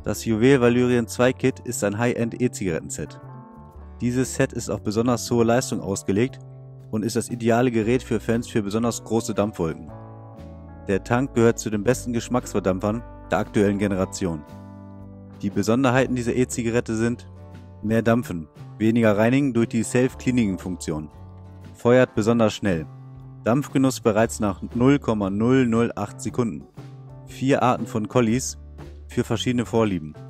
Das Juwel Valyrien 2 Kit ist ein High-End E-Zigaretten-Set. Dieses Set ist auf besonders hohe Leistung ausgelegt und ist das ideale Gerät für Fans für besonders große Dampfwolken. Der Tank gehört zu den besten Geschmacksverdampfern der aktuellen Generation. Die Besonderheiten dieser E-Zigarette sind: mehr Dampfen, weniger Reinigen durch die Self-Cleaning-Funktion, feuert besonders schnell, Dampfgenuss bereits nach 0,008 Sekunden, 4 Arten von Collis für verschiedene Vorlieben.